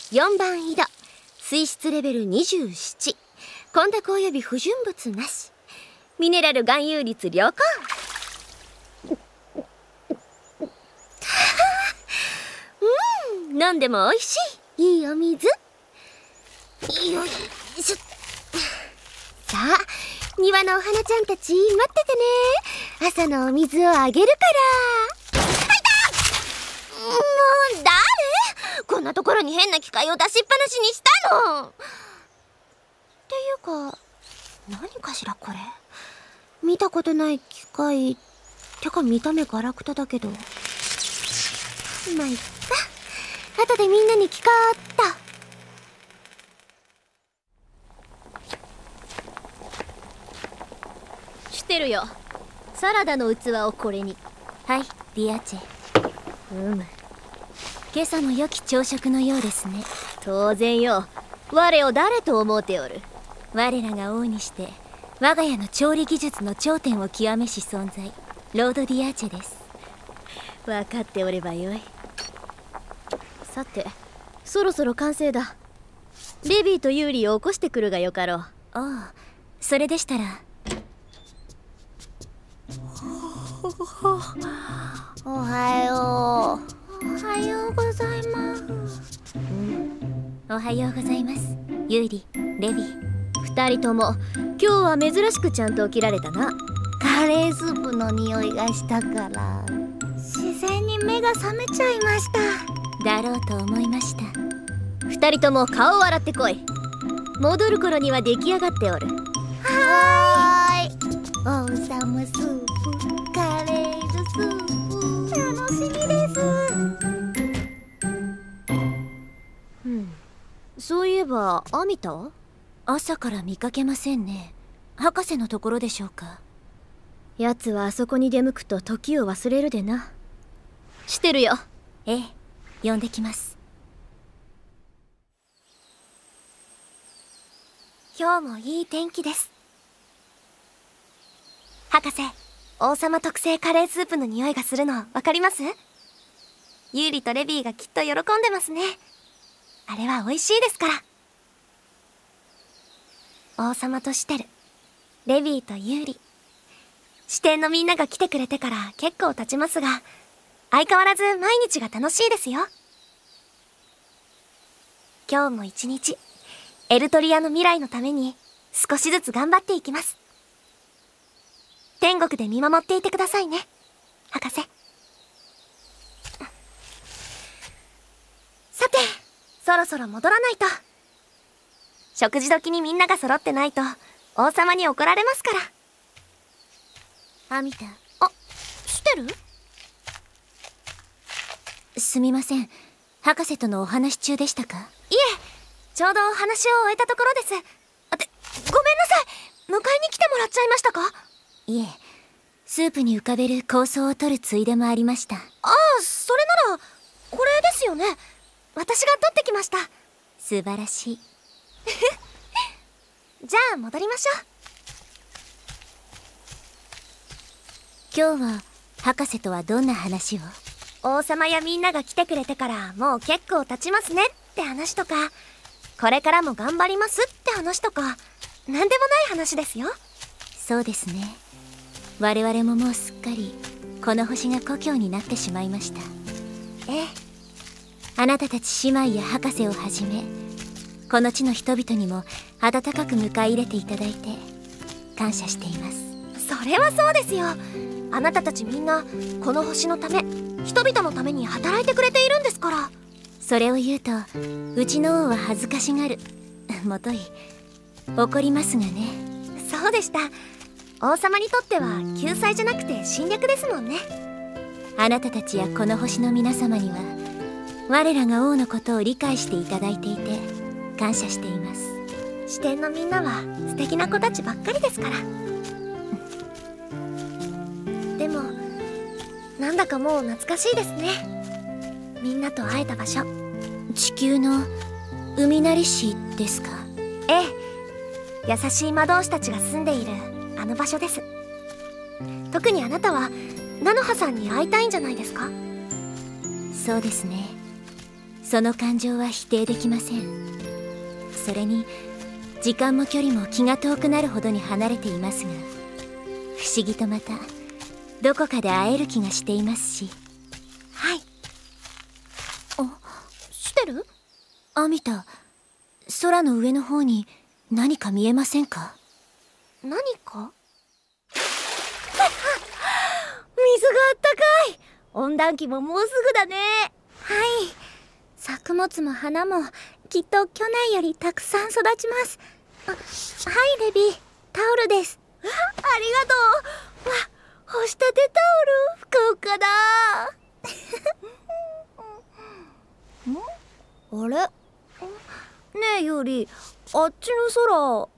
4番井戸、水質レベル27、混濁および不純物なし、ミネラル含有率良好。飲んでも美味しいいいお水。よいしょ。さあ、庭のお花ちゃんたち待っててね。朝のお水をあげるから。あいた！もう誰？こんなところに変な機械を出しっぱなしにしたの？っていうか、何かしらこれ。見たことない機械てか見た目ガラクタだけど、まあいっか。後でみんなに聞こうっと。 してるよ。サラダの器をこれに。 はい、ディアチェ。 今朝の良き朝食のようですね。当然よ。我を誰と思うておる。 我らが王にして我が家の調理技術の頂点を極めし存在、ロード・ディアーチェです。 分かっておればよい。さて、そろそろ完成だ。レビーとユーリを起こしてくるがよかろう。 ああ、それでしたら。おはよう。おはようございます。おはようございます、ユーリ、レビー。 2人とも今日は珍しくちゃんと起きられたな。 カレースープの匂いがしたから自然に目が覚めちゃいました。だろうと思いました。 2人とも顔を洗ってこい。戻る頃には出来上がっておる。 はーい。オーサムスープ、カレールスープ、楽しみです。 そういえばアミタは？ 朝から見かけませんね。博士のところでしょうか。 奴はあそこに出向くと時を忘れるでな。してるよ。 ええ、呼んできます。今日もいい天気です。博士、王様特製カレースープの匂いがするの分かります？ユーリとレビーがきっと喜んでますね。あれは美味しいですから。王様とシテル、レビーとユーリ、支店のみんなが来てくれてから結構経ちますが、相変わらず毎日が楽しいですよ。今日も一日、エルトリアの未来のために少しずつ頑張っていきます。天国で見守っていてくださいね、博士。さて、そろそろ戻らないと。食事時にみんなが揃ってないと王様に怒られますから。 アミタ。あ、してる？ すみません、博士とのお話中でしたか？いえ、ちょうどお話を終えたところです。ごめんなさい、迎えに来てもらっちゃいましたか？いえ、スープに浮かべる構想を取るついでもありました。ああ、それならこれですよね。私が取ってきました。素晴らしい。じゃあ戻りましょう。今日は博士とはどんな話を？王様やみんなが来てくれてからもう結構経ちますねって話とか、これからも頑張りますって話とか、なんでもない話ですよ。そうですね。我々ももうすっかりこの星が故郷になってしまいました。ええ、あなたたち姉妹や博士をはじめ、この地の人々にも温かく迎え入れていただいて感謝しています。それはそうですよ。あなたたちみんなこの星のため、人々のために働いてくれているんですから。それを言うとうちの王は恥ずかしがる。もとい怒りますがね。そうでした。王様にとっては救済じゃなくて侵略ですもんね。あなたたちやこの星の皆様には我らが王のことを理解していただいていて感謝しています。支店のみんなは素敵な子たちばっかりですから。でもなんだかもう懐かしいですね。みんなと会えた場所。地球の海なり市ですか？ええ、優しい魔導士たちが住んでいるあの場所です。特にあなたは菜の葉さんに会いたいんじゃないですか？そうですね。 その感情は否定できません。それに時間も距離も気が遠くなるほどに離れていますが、不思議とまたどこかで会える気がしていますし。はい。 してる？ アミタ、空の上の方に何か見えませんか？ 何か？水があったかい。温暖期ももうすぐだね。 はい。作物も花もきっと去年よりたくさん育ちます。はい、レビー、タオルです。 ありがとう。わ、干したてタオル、ふかふかだ。あれ？ねえユリ、あっちの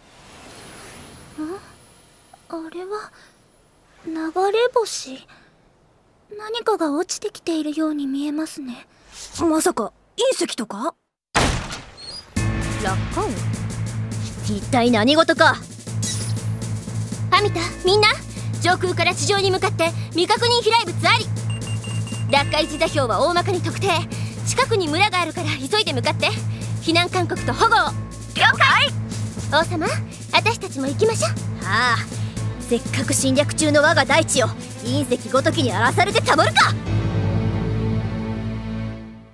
空。 あれは流れ星。何かが落ちてきているように見えますね。 まさか隕石とか？落下音？一体何事か。 アミタ、みんな上空から地上に向かって未確認飛来物あり。落下位置座標は大まかに特定。近くに村があるから急いで向かって。避難勧告と保護を。 了解。 王様、私たちも行きましょう。 ああ、せっかく侵略中の我が大地を隕石ごときに荒らされてたまるか。